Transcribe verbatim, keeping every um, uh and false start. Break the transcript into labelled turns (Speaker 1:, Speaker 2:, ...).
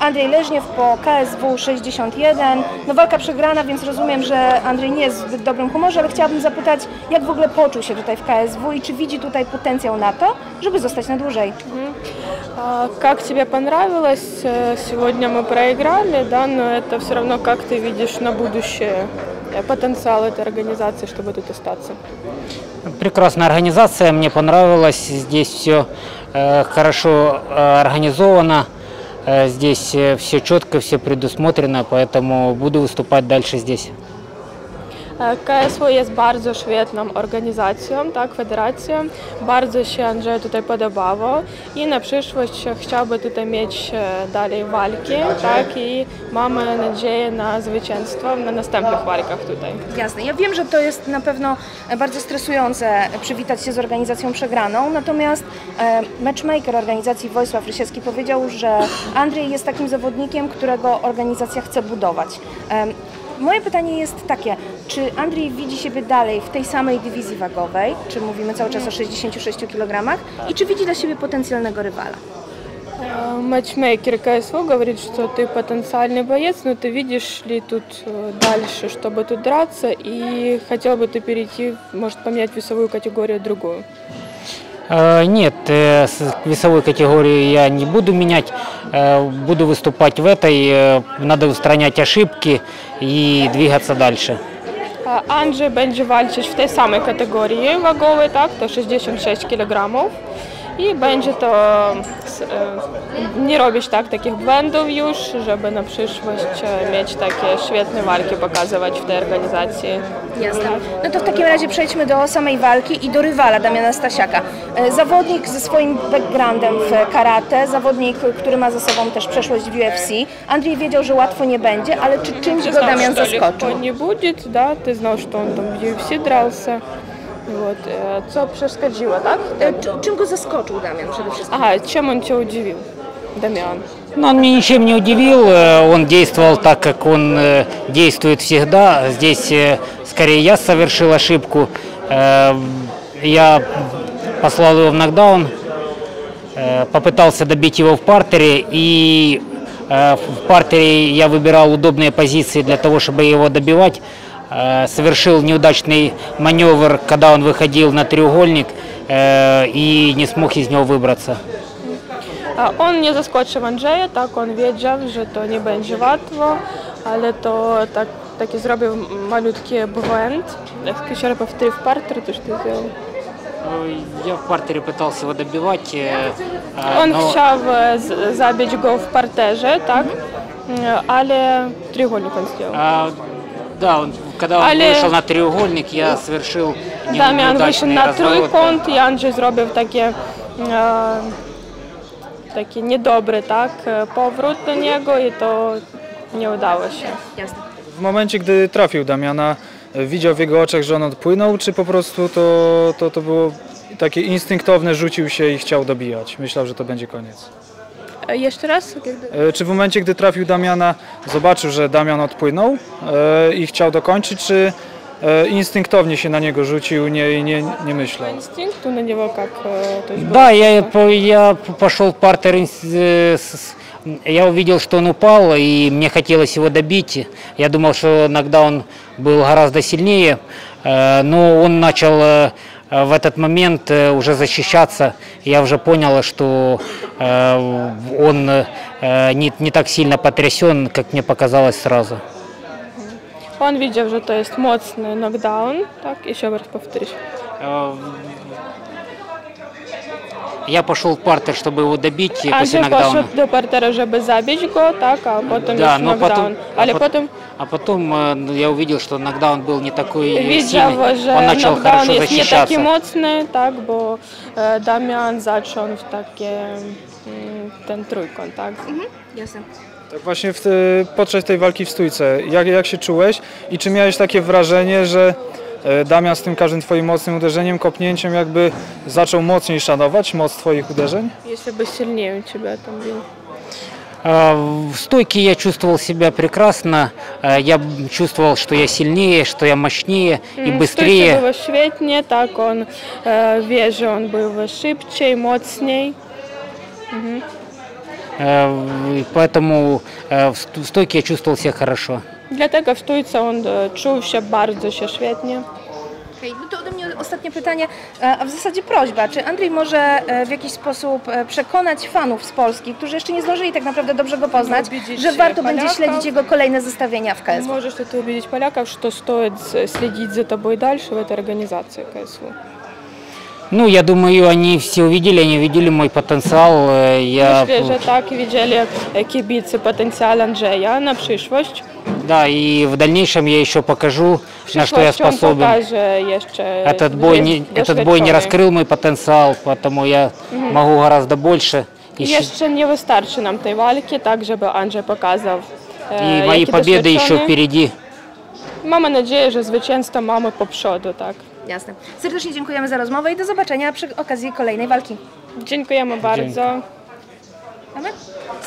Speaker 1: Andrzej Leżniew po K S W sześćdziesiąt jeden. No walka przegrana, więc rozumiem, że Andrzej nie jest w zbyt dobrym humorze, ale chciałabym zapytać, jak w ogóle poczuł się tutaj w K S W i czy widzi tutaj potencjał na to, żeby zostać na dłużej?
Speaker 2: Как тебе понравилось? Сегодня мы проиграли, да, но это все равно как ты видишь на будущее потенциал этой организации, чтобы тут остаться?
Speaker 3: Прекрасная организация, мне понравилось. Здесь все э, хорошо э, организовано, э, здесь э, все четко, все предусмотрено, поэтому буду выступать дальше здесь.
Speaker 2: K S W jest bardzo świetną organizacją, tak, federacją. Bardzo się Andrzeju tutaj podobało i na przyszłość chciałby tutaj mieć dalej walki, tak, i mamy nadzieję na zwycięstwo na następnych walkach tutaj.
Speaker 1: Jasne. Ja wiem, że to jest na pewno bardzo stresujące przywitać się z organizacją przegraną, natomiast e, matchmaker organizacji Wojsław Rysiecki powiedział, że Andrzej jest takim zawodnikiem, którego organizacja chce budować. E, Moje pytanie jest takie, czy Andrzej widzi siebie dalej w tej samej dywizji wagowej, czy mówimy cały czas o sześćdziesięciu sześciu kilogramach, i czy widzi dla siebie potencjalnego rywala?
Speaker 2: Матчмейкер К С В говорит, что ты потенциальный боец, но ты видишь ли тут дальше, чтобы тут драться, и хотел бы ты перейти, может, поменять весовую категорию другую?
Speaker 3: Нет, весовую категорию я не буду менять, буду выступать в этой, надо устранять ошибки и двигаться дальше.
Speaker 2: Andrzej będzie walczyć w tej samej kategorii wagowej, tak, to sześćdziesiąt sześć kilogramów. I będzie to nie robić tak takich błędów już, żeby na przyszłość mieć takie świetne walki pokazywać w tej organizacji.
Speaker 1: Jasne. No to w takim razie przejdźmy do samej walki i do rywala Damiana Stasiaka. Zawodnik ze swoim backgroundem w karate, zawodnik, który ma za sobą też przeszłość w U F C. Andrzej wiedział, że łatwo nie będzie, ale czy czymś go Damian zaskoczył?
Speaker 2: Nie będzie, да? Ty znał, że on tam w U F C drался. Вот. Co przeszkodziło, tak?
Speaker 1: Czym go zaskoczył Damian przede wszystkim?
Speaker 2: Ага, чем он тебя удивил, Дамиан?
Speaker 3: Ну, он меня ничем не удивил, он действовал так, как он действует всегда. Здесь скорее я совершил ошибку. Я послал его в нокдаун, попытался добить его в партере, и в партере я выбирал удобные позиции для того, чтобы его добивать. Совершил неудачный маневр, когда он выходил на треугольник и не смог из него выбраться.
Speaker 2: On nie zaskoczył Andrzeja, tak, on wiedział, że to nie będzie łatwo, ale to tak, taki zrobił malutki błąd. Jeszcze raz powtórzę, w parterze to, co ty zrobił.
Speaker 3: Я в партере пытался его добивать.
Speaker 2: On но... chciał zabić go w parterze, tak, ale треугольник он сделал.
Speaker 3: Да, он, когда он Ale... вышел на треугольник, я совершил
Speaker 2: Damian wyszedł na trójkąt i Andrzej zrobił takie, e, taki niedobry, tak, powrót do niego i to nie udało się.
Speaker 1: Jasne.
Speaker 4: W momencie, gdy trafił Damiana, widział w jego oczach, że on odpłynął, czy po prostu to, to, to było takie instynktowne, rzucił się i chciał dobijać? Myślał, że to będzie koniec.
Speaker 2: Jeszcze raz?
Speaker 4: Czy w momencie, gdy trafił Damiana, zobaczył, że Damian odpłynął i chciał dokończyć, czy инстинктовнее się na niego rzucił, nie, nie, не myślał?
Speaker 2: Инстинкт на него как? То есть
Speaker 3: да, я, я пошел в партер, я увидел, что он упал, и мне хотелось его добить. Я думал, что иногда он был гораздо сильнее, но он начал в этот момент уже защищаться. Я уже понял, что он не, не так сильно потрясен, как мне показалось сразу.
Speaker 2: Он видел, że to jest mocny knockdown, tak? Еще раз повторишь.
Speaker 3: Я пошел в партер, чтобы его добить после
Speaker 2: нокдауна. Andrzej poszedł do partera, żeby zabić go, tak? A potem
Speaker 3: да,
Speaker 2: już knockdown. Ale
Speaker 3: а
Speaker 2: potem...
Speaker 3: А потом я увидел, что нокдаун был не такой
Speaker 2: Widział,
Speaker 3: сильный.
Speaker 2: że
Speaker 3: Он начал хорошо
Speaker 2: jest nie
Speaker 3: защищаться.
Speaker 2: taki mocny, tak? Bo e, Damian zaczął w takie m, ten trójkąt, tak?
Speaker 1: Mhm, jasne.
Speaker 4: Tak właśnie w, podczas tej walki w stójce, jak, jak się czułeś i czy miałeś takie wrażenie, że Damian z tym każdym twoim mocnym uderzeniem, kopnięciem jakby zaczął mocniej szanować moc twoich uderzeń?
Speaker 2: Если бы сильнее у тебя там был.
Speaker 3: В стойке я чувствовал себя прекрасно, я чувствовал, что я сильнее, что я мощнее и быстрее.
Speaker 2: W stójce było świetnie, tak, on e, wie, że on był szybciej, mocniej. Mhm.
Speaker 3: Э, Поэтому э, в ст- в стойке я чувствовал себя хорошо.
Speaker 2: Dlatego w stójce on e, czuł się bardzo się świetnie.
Speaker 1: Okej, no to ode mnie ostatnie pytanie, e, a w zasadzie prośba, czy Andrzej może e, w jakiś sposób e, przekonać fanów z Polski, którzy jeszcze nie zdążyli tak naprawdę dobrze go poznać,
Speaker 2: Убедить
Speaker 1: że warto będzie
Speaker 2: Polaków.
Speaker 1: śledzić jego kolejne zestawienia w K S W?
Speaker 2: Можешь ли ты убедить поляков, что стоит с- следить за тобой дальше в этой организации КСВ?
Speaker 3: Ну, я думаю, они все увидели, они увидели мой потенциал. Э, Я,
Speaker 2: Myślę, że tak widzieli e, kibicy potencjał Andrzeja na przyszłość.
Speaker 3: да, и в дальнейшем я еще покажу, на что я
Speaker 2: Przyszłość on
Speaker 3: способен.
Speaker 2: pokaże jeszcze,
Speaker 3: Этот
Speaker 2: że
Speaker 3: бой,
Speaker 2: jest
Speaker 3: не, этот бой не
Speaker 2: doświadczony.
Speaker 3: раскрыл мой потенциал, поэтому я могу гораздо больше. Еще-
Speaker 2: Jeszcze nie wystarczy nam tej walki, tak żeby Andrzej pokazał, e,
Speaker 3: И мои
Speaker 2: jaki
Speaker 3: победы еще
Speaker 2: doświadczony.
Speaker 3: впереди.
Speaker 2: Mamy nadzieję, że zwycięstwo mamy po przodu, tak.
Speaker 1: Jasne. Serdecznie dziękujemy za rozmowę i do zobaczenia przy okazji kolejnej walki.
Speaker 2: Dziękujemy bardzo.
Speaker 1: Mamy?